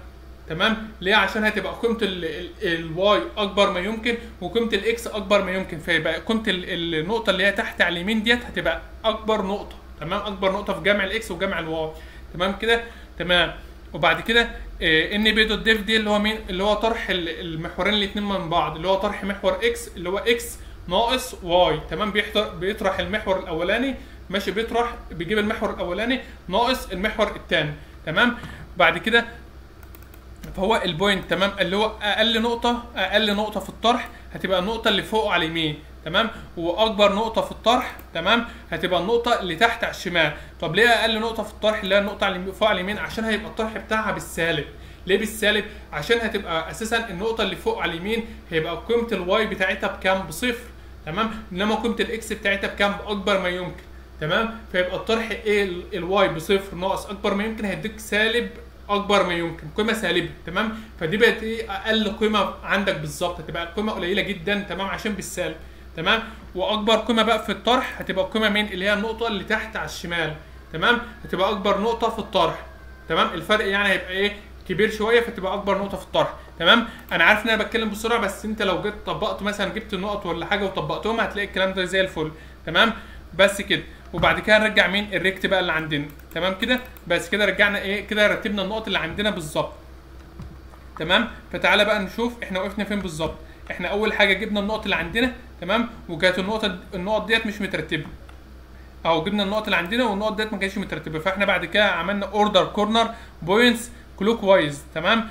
تمام. ليه؟ عشان هتبقى قيمه الواي اكبر ما يمكن وقيمه الاكس اكبر ما يمكن، فيبقى قيمه النقطه اللي هي تحت على اليمين ديت هتبقى اكبر نقطه، تمام، اكبر نقطه في جمع الاكس وجمع الواي، تمام كده، تمام. وبعد كده ان بي دوت ديف دي اللي هو مين؟ اللي هو طرح المحورين الاثنين من بعض، اللي هو طرح محور اكس اللي هو اكس ناقص واي، تمام. بيطرح المحور الاولاني، ماشي، بيجيب المحور الاولاني ناقص المحور الثاني، تمام. بعد كده فهو البوينت، تمام، اللي هو اقل نقطه في الطرح هتبقى النقطه اللي فوق على اليمين، تمام، واكبر نقطه في الطرح، تمام، هتبقى النقطه اللي تحت على الشمال. طب ليه اقل نقطه في الطرح اللي هي النقطه اللي فوق على اليمين؟ عشان هيبقى الطرح بتاعها بالسالب. ليه بالسالب؟ عشان هتبقى اساسا النقطه اللي فوق على اليمين هيبقى قيمه الواي بتاعتها بكام؟ بصفر، تمام، انما قيمه الاكس بتاعتها بكام؟ باكبر ما يمكن، تمام. فيبقى الطرح ايه؟ الواي بصفر ناقص اكبر ما يمكن هيديك سالب اكبر ما يمكن، قيمه سالبه، تمام. فدي بقت ايه؟ اقل قيمه عندك بالظبط، هتبقى قيمه قليله جدا، تمام، عشان بالسالب، تمام. واكبر قيمه بقى في الطرح هتبقى القيمه مين؟ اللي هي النقطه اللي تحت على الشمال، تمام، هتبقى اكبر نقطه في الطرح، تمام. الفرق يعني هيبقى ايه؟ كبير شويه، فتبقى اكبر نقطه في الطرح، تمام. انا عارف ان انا بتكلم بسرعه، بس انت لو جيت طبقت مثلا، جبت النقط ولا حاجه وطبقتهم هتلاقي الكلام ده زي الفل، تمام. بس كده. وبعد كده نرجع مين؟ الريكت بقى اللي عندنا، تمام كده. بس كده رجعنا ايه؟ كده رتبنا النقط اللي عندنا بالظبط، تمام. فتعالى بقى نشوف احنا وقفنا فين بالظبط. احنا اول حاجه جبنا النقط اللي عندنا، تمام، وكانت النقط ديت مش مترتبه، او جبنا النقط اللي عندنا والنقط ديت ما كانتش مترتبه، فاحنا بعد كده عملنا اوردر كورنر بوينتس كلوك وايز، تمام،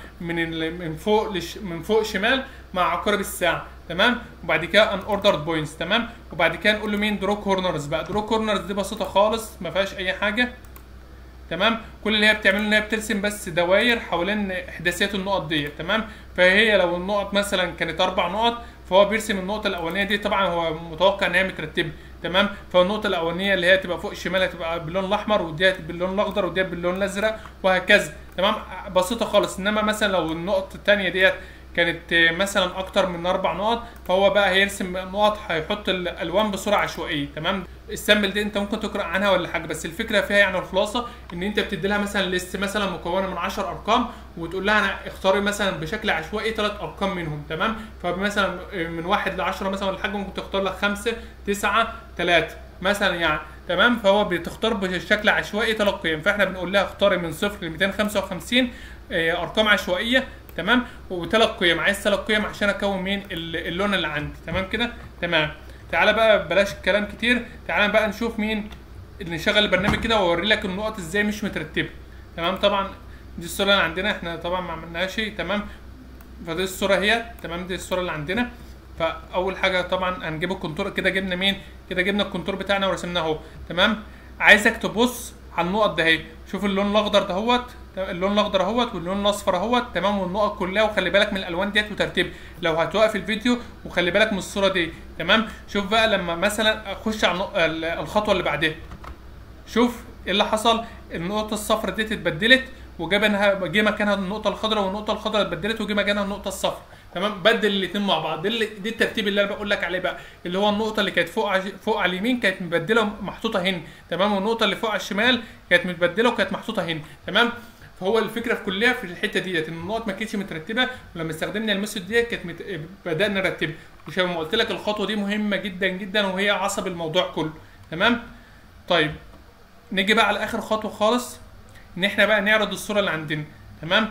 من فوق شمال مع عقارب الساعه، تمام. وبعد كده ان اوردرد بوينتس، تمام. وبعد كده نقول له مين؟ درو كورنرز بقى. درو كورنرز دي بسيطه خالص، ما فيهاش اي حاجه، تمام. كل اللي هي بتعمله ان هي بترسم بس دواير حوالين احداثيات النقط دي، تمام. فهي لو النقط مثلا كانت 4 نقط، فهو بيرسم النقطه الاولانيه دي، طبعا هو متوقع ان هي مترتبه، تمام. فالنقطه الاولانيه اللي هي تبقى فوق الشمال هتبقى باللون الاحمر، وديت باللون الاخضر، وديت باللون الازرق، وهكذا، تمام. بسيطه خالص. انما مثلا لو النقطه الثانيه ديت كانت مثلا اكتر من 4 نقط، فهو بقى هيرسم نقط، هيحط الالوان بصوره عشوائيه، تمام. السامبل دي انت ممكن تقرا عنها ولا حاجه، بس الفكره فيها يعني الخلاصه ان انت بتدي لها مثلا ليست مثلا مكونه من 10 ارقام، وتقول لها انا اختاري مثلا بشكل عشوائي 3 ارقام منهم، تمام. فمثلا من 1 ل 10 مثلا ولا حاجه، ممكن تختار لك 5 9 3 مثلا يعني، تمام. فهو بتختار بشكل عشوائي 3 قيم، فاحنا بنقول لها اختاري من 0 ل 255 ارقام عشوائيه، تمام. وثلاث قيم، عايز 3 قيم عشان اكون مين؟ اللون اللي عندي، تمام كده، تمام. تعالى بقى بلاش الكلام كتير، تعالى بقى نشوف مين اللي نشغل البرنامج كده واوري لك النقط ازاي مش مترتبه، تمام. طبعا دي الصوره اللي عندنا، احنا طبعا ما عملناهاش، تمام. فدي الصوره هي، تمام، دي الصوره اللي عندنا. فاول حاجه طبعا هنجيب الكونتور كده، جبنا مين؟ كده جبنا الكونتور بتاعنا ورسمناه اهو، تمام. عايزك تبص على النقط ده اهي، شوف اللون الاخضر دهوت، اللون الاخضر اهوت، واللون الاصفر اهوت، تمام. والنقط كلها، وخلي بالك من الالوان ديت وترتيب، لو هتوقف الفيديو وخلي بالك من الصوره دي، تمام. شوف بقى لما مثلا اخش على الخطوه اللي بعدها، شوف ايه اللي حصل. النقطه الصفراء دي اتبدلت جه مكانها النقطه الخضراء، والنقطه الخضراء اتبدلت وجه مكانها النقطه الصفراء، تمام. بدل الاثنين مع بعض، دي الترتيب اللي انا بقول لك عليه بقى، اللي هو النقطه اللي كانت فوق على اليمين كانت متبدله محطوطه هنا، تمام. والنقطه اللي فوق على الشمال كانت متبدله وكانت محطوطه هنا، تمام. فهو الفكره في كلها في الحته ديت ان النقط ما كانتش مترتبه، ولما استخدمنا الميثود ديت كانت بدانا نرتبها. وزي ما قلت لك الخطوه دي مهمه جدا جدا، وهي عصب الموضوع كله، تمام. طيب نيجي بقى على اخر خطوه خالص، ان احنا بقى نعرض الصوره اللي عندنا، تمام.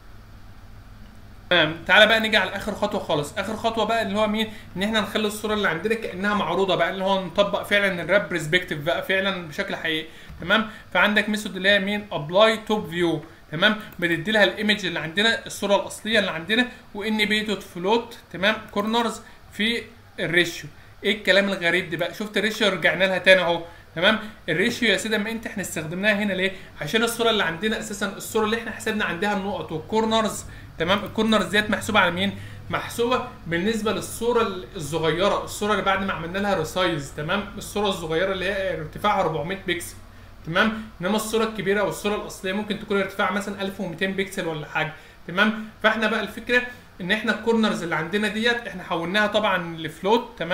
تمام. تعالى بقى نيجي على اخر خطوه خالص. اخر خطوه بقى اللي هو مين؟ ان احنا نخلي الصوره اللي عندنا كانها معروضه بقى، اللي هو نطبق فعلا الراب برسبكتيف بقى فعلا بشكل حقيقي، تمام. فعندك ميثود اللي هي مين؟ ابلاي توب فيو، تمام. بندي لها الايمج اللي عندنا، الصوره الاصليه اللي عندنا، وان بي دوت فلوت، تمام، كورنرز في الريشيو. ايه الكلام الغريب ده بقى؟ شفت الريشيو؟ رجعنا لها تاني اهو، تمام. الريشيو يا سيدي، ما احنا استخدمناها هنا ليه؟ عشان الصوره اللي عندنا اساسا، الصوره اللي احنا حسبنا عندها النقط والكورنرز، تمام. الكورنرز ديت محسوبه على مين؟ محسوبه بالنسبه للصوره الصغيره، الصوره اللي بعد ما عملنا لها ريسايز، تمام. الصوره الصغيره اللي هي ارتفاعها 400 بكسل، تمام. انما الصوره الكبيره او الصوره الاصليه ممكن تكون ارتفاعها مثلا 1200 بكسل ولا حاجه، تمام. فاحنا بقى الفكره ان احنا الكورنرز اللي عندنا ديت احنا حولناها طبعا لفلوت، تمام.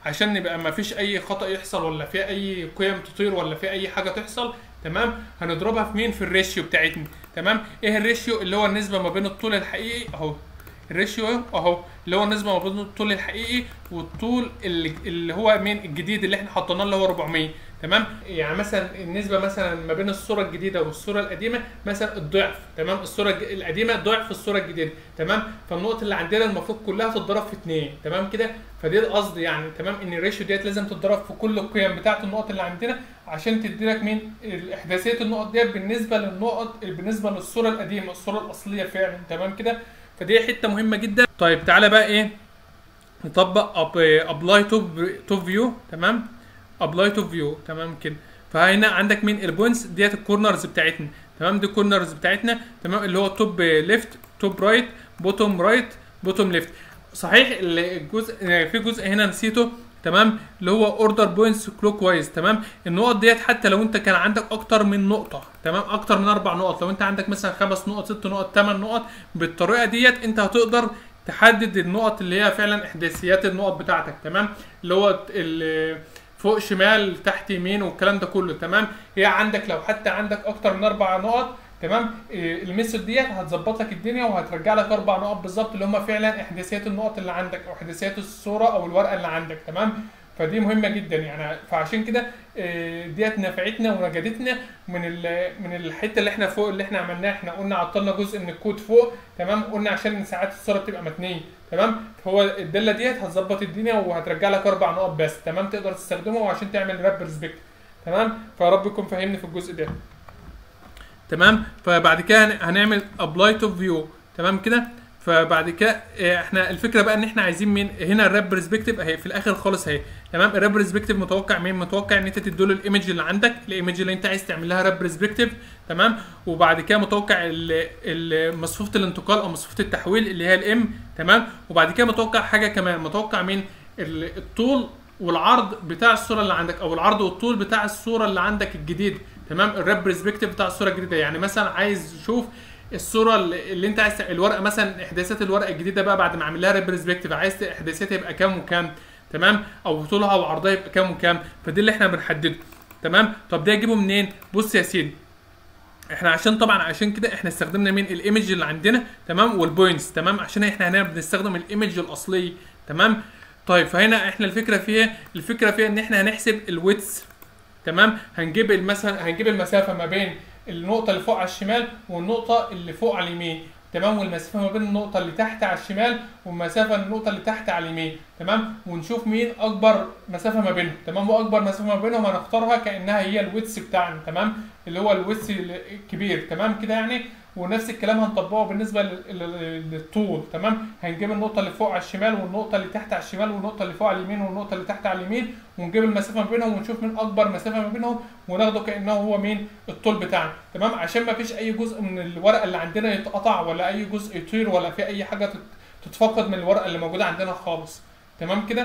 عشان يبقى ما فيش اي خطأ يحصل ولا في اي قيم تطير ولا في اي حاجه تحصل. تمام، هنضربها في مين؟ في الريشيو بتاعتنا. تمام، ايه الريشيو؟ اللي هو النسبه ما بين الطول الحقيقي اهو، الريشيو اهو اللي هو النسبه ما بين الطول الحقيقي والطول اللي هو مين؟ الجديد اللي احنا حطيناه اللي هو 400. تمام، يعني مثلا النسبه مثلا ما بين الصوره الجديده والصوره القديمه مثلا الضعف. تمام، الصوره القديمه ضعف الصوره الجديده. تمام، فالنقط اللي عندنا المفروض كلها تتضرب في 2. تمام كده، فدي القصد يعني. تمام، ان الريشيو ديت لازم تتضرب في كل القيم بتاعه النقط اللي عندنا عشان تدي لك مين؟ احداثيه النقط ديت بالنسبه للنقط، بالنسبه للصوره القديمه، الصوره الاصليه فعلا. تمام كده، فدي حته مهمه جدا. طيب تعالى بقى ايه، نطبق ابلاي تو فيو. تمام، ابلاي تو فيو. تمام كده، فهنا عندك مين؟ البوينتس ديت الكورنرز بتاعتنا. تمام، دي الكورنرز بتاعتنا. تمام، اللي هو توب ليفت، توب رايت، بوتوم رايت، بوتوم ليفت. صحيح الجزء في جزء هنا نسيته. تمام، اللي هو اوردر بوينتس كلوك وايز. تمام، النقط ديت حتى لو انت كان عندك اكتر من نقطه، تمام، اكتر من 4 نقط، لو انت عندك مثلا 5 نقط، 6 نقط، 8 نقط، بالطريقه ديت انت هتقدر تحدد النقط اللي هي فعلا احداثيات النقط بتاعتك. تمام، اللي هو فوق شمال تحت يمين والكلام ده كله. تمام، هي عندك لو حتى عندك اكتر من 4 نقط، تمام، الميثود ديت هتظبط لك الدنيا وهترجع لك 4 نقط بالظبط اللي هم فعلا احداثيات النقط اللي عندك او احداثيات الصوره او الورقه اللي عندك. تمام، فدي مهمه جدا يعني. فعشان كده ديت نفعتنا ونجدتنا من الحته اللي احنا فوق اللي احنا عملناها. احنا قلنا عطلنا جزء من الكود فوق. تمام، قلنا عشان ساعات الصوره تبقى متنيه. تمام، هو الداله ديت هتظبط الدنيا وهترجع لك 4 نقط بس. تمام، تقدر تستخدمه عشان تعمل راب برسبكتيف. تمام، فرب يكون فاهمني في الجزء ده. تمام، فبعد كده هنعمل ابلاي تو فيو. تمام كده، فبعد كده احنا الفكره بقى ان احنا عايزين مين هنا؟ الراب برسبكتيف اهي في الاخر خالص اهي. تمام، الراب برسبكتيف متوقع مين؟ متوقع ان انت تديله الايمج اللي عندك، الايمج اللي انت عايز تعمل لها راب برسبكتيف. تمام، وبعد كده متوقع مصفوفه الانتقال او مصفوفه التحويل اللي هي الام. تمام، وبعد كده متوقع حاجه كمان، متوقع مين؟ الطول والعرض بتاع الصوره اللي عندك، او العرض والطول بتاع الصوره اللي عندك الجديد. تمام، الراب برسبكتيف بتاع الصوره الجديده. يعني مثلا عايز تشوف الصوره اللي انت عايز الورقه مثلا، احداثات الورقه الجديده بقى بعد ما اعمل لها راب برسبكتيف، عايز احداثيتها يبقى كام وكام. تمام، او طولها وعرضها يبقى كام وكام. فدي اللي احنا بنحدده. تمام، طب ده اجيبه منين؟ بص يا سيدي، احنا عشان كده احنا استخدمنا مين؟ الايمج اللي عندنا. تمام، والبوينتس. تمام، عشان احنا هنا بنستخدم الايمج الاصلي. تمام، طيب فهنا احنا الفكره فيها ان احنا هنحسب الويتس. تمام، هنجيب المسافه ما بين النقطه اللي فوق على الشمال والنقطه اللي فوق على اليمين. تمام، والمسافه ما بين النقطه اللي تحت على الشمال والمسافه النقطه اللي تحت على اليمين. تمام، ونشوف مين اكبر مسافه ما بينهم. تمام، واكبر مسافه ما بينهم هنختارها كانها هي الويتس بتاعنا. تمام، اللي هو الويتس الكبير. تمام كده يعني، ونفس الكلام هنطبقه بالنسبه للطول. تمام، هنجيب النقطه اللي فوق على الشمال والنقطه اللي تحت على الشمال والنقطه اللي فوق على اليمين والنقطه اللي تحت على اليمين، ونجيب المسافه ما بينهم ونشوف مين اكبر مسافه ما بينهم وناخده كانه هو مين؟ الطول بتاعنا. تمام، عشان ما فيش اي جزء من الورقه اللي عندنا يتقطع ولا اي جزء يطير ولا في اي حاجه تتفقد من الورقه اللي موجوده عندنا خالص. تمام كده،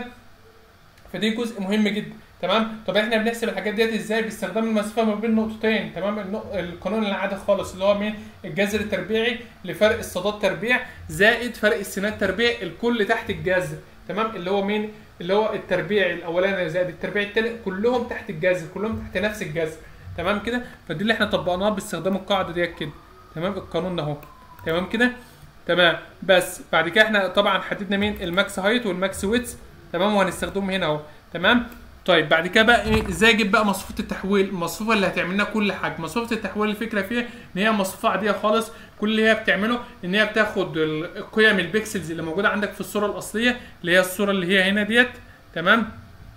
فدي جزء مهم جدا. تمام، طب احنا بنحسب الحاجات ديت ازاي؟ باستخدام المسافه ما بين نقطتين. تمام، القانون العادي خالص اللي هو مين؟ الجذر التربيعي لفرق الصادات تربيع زائد فرق السينات تربيع الكل تحت الجذر. تمام، اللي هو مين؟ اللي هو التربيع الاولاني زائد التربيع الثاني كلهم تحت الجذر، كلهم تحت نفس الجذر. تمام كده، فدي اللي احنا طبقناها باستخدام القاعده ديت كده. تمام، القانون ده اهو. تمام كده، تمام. بس بعد كده احنا طبعا حددنا مين؟ الماكس هايت والماكس ويدث. تمام، وهنستخدمهم هنا اهو. تمام، طيب بعد كده بقى ايه؟ ازاي اجيب بقى مصفوفه التحويل؟ المصفوفه اللي هتعمل لنا كل حاجه. مصفوفه التحويل الفكره فيها ان هي مصفوفه عاديه خالص، كل اللي هي بتعمله ان هي بتاخد قيم البكسلز اللي موجوده عندك في الصوره الاصليه اللي هي الصوره اللي هي هنا ديت. تمام،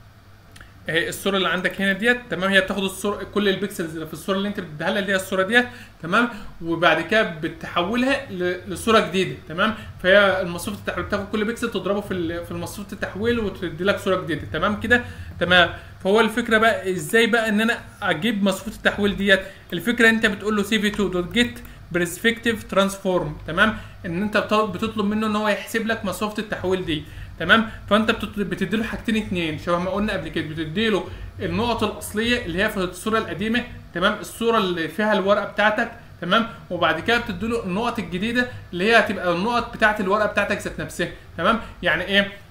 اهي الصوره اللي عندك هنا ديت. تمام، هي بتاخد الصوره كل البكسلز اللي في الصوره اللي انت بتديها لها اللي هي الصوره ديت. تمام، وبعد كده بتحولها لصوره جديده. تمام، فهي المصفوفه التحويل بتاخد كل بكسل تضربه في مصفوفه التحويل وتدي لك صوره جديده. تمام كده، تمام. فهو الفكره بقى ازاي بقى ان انا اجيب مصفوفه التحويل ديت؟ الفكره انت بتقول له cv2.get perspective transform. تمام، ان انت بتطلب منه ان هو يحسب لك مصفوفه التحويل دي. تمام، فانت بتدي له حاجتين اتنين شبه ما قلنا قبل كده. بتدي له النقط الاصليه اللي هي في الصوره القديمه. تمام، الصوره اللي فيها الورقه بتاعتك. تمام، وبعد كده بتدي له النقط الجديده اللي هي هتبقى النقط بتاعت الورقه بتاعتك ذات نفسها. تمام، يعني ايه؟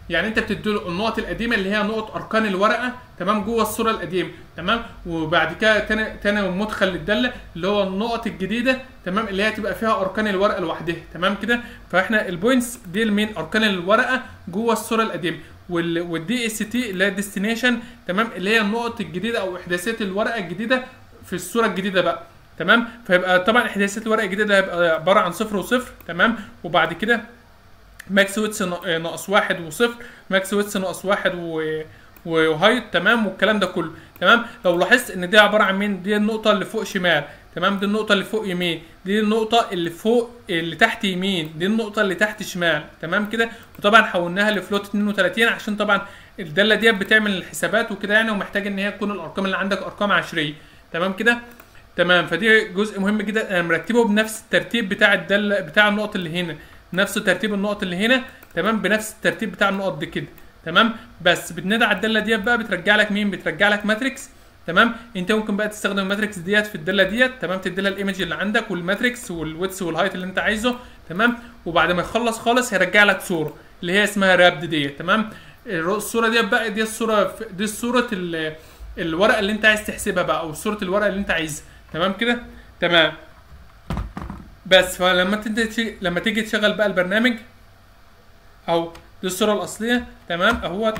يعني انت بتديله النقط القديمه اللي هي نقط اركان الورقه، تمام، جوه الصوره القديمه، تمام، وبعد كده تاني مدخل للداله اللي هو النقط الجديده، تمام، اللي هي تبقى فيها اركان الورقه لوحدها، تمام كده. فاحنا البوينتس دي المين اركان الورقه جوه الصوره القديمه، والدي اس تي اللي هي الديستنيشن، تمام، اللي هي النقط الجديده او احداثيات الورقه الجديده في الصوره الجديده بقى، تمام. فيبقى طبعا احداثيات الورقه الجديده هيبقى عباره عن صفر وصفر، تمام، وبعد كده ماكس ويتس ناقص واحد وصفر، ماكس ويتس ناقص واحد وهايت، تمام، والكلام ده كله، تمام. لو لاحظت ان دي عباره عن مين، دي النقطه اللي فوق شمال، تمام، دي النقطه اللي فوق يمين، دي النقطه اللي فوق اللي تحت يمين، دي النقطه اللي تحت شمال، تمام كده. وطبعا حولناها لفلوت 32 عشان طبعا الداله ديت بتعمل الحسابات وكده يعني، ومحتاج ان هي تكون الارقام اللي عندك ارقام عشريه، تمام كده، تمام. فدي جزء مهم جدا، انا مرتبه بنفس الترتيب بتاع الداله بتاع النقط اللي هنا، نفس ترتيب النقط اللي هنا، تمام، بنفس الترتيب بتاع النقط دي كده، تمام. بس بتنادى على الداله ديت بقى بترجع لك مين، بترجع لك ماتريكس، تمام. انت ممكن بقى تستخدم الماتريكس ديت في الداله ديت، تمام، تدي لها الايمج اللي عندك والماتريكس والويتس والهايت اللي انت عايزه، تمام. وبعد ما يخلص خالص هيرجع لك صوره اللي هي اسمها رابد ديت، تمام. الصوره ديت بقى دي الصوره الورقه اللي انت عايز تحسبها بقى، او صوره الورقه اللي انت عايزها، تمام كده، تمام. بس فلما لما تيجي تشغل بقى البرنامج، اهو دي الصوره الاصليه، تمام،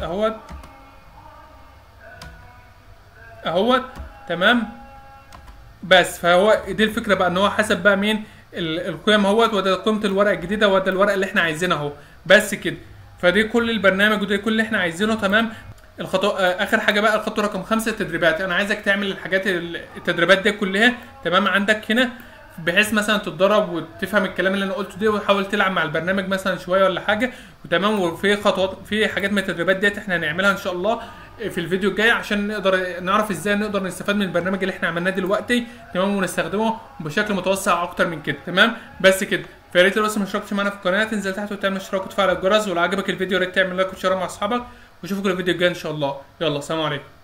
اهوت، تمام. بس فهو دي الفكره بقى، ان هو حسب بقى مين القيم اهوت، وده قيمه الورقه الجديده، وده الورقه اللي احنا عايزينها اهو، بس كده. فدي كل البرنامج وده كل اللي احنا عايزينه، تمام. الخطوه اخر حاجه بقى، الخطوه رقم 5 التدريبات. انا عايزك تعمل التدريبات دي كلها، تمام، عندك هنا، بحيث مثلا تتدرب وتفهم الكلام اللي انا قلته ده، وتحاول تلعب مع البرنامج مثلا شويه ولا حاجه، وتمام. وفي خطوات، في حاجات من التدريبات ديت احنا هنعملها ان شاء الله في الفيديو الجاي، عشان نقدر نعرف ازاي نقدر نستفاد من البرنامج اللي احنا عملناه دلوقتي، تمام، ونستخدمه بشكل متوسع اكتر من كده، تمام. بس كده. فيا ريت لو لسه ما اشتركتش معانا في القناه تنزل تحت وتعمل اشتراك وتفعل الجرس، ولو عجبك الفيديو يا ريت تعمل لايك وتشير مع اصحابك، واشوفكم الفيديو الجاي ان شاء الله. يلا سلام عليكم.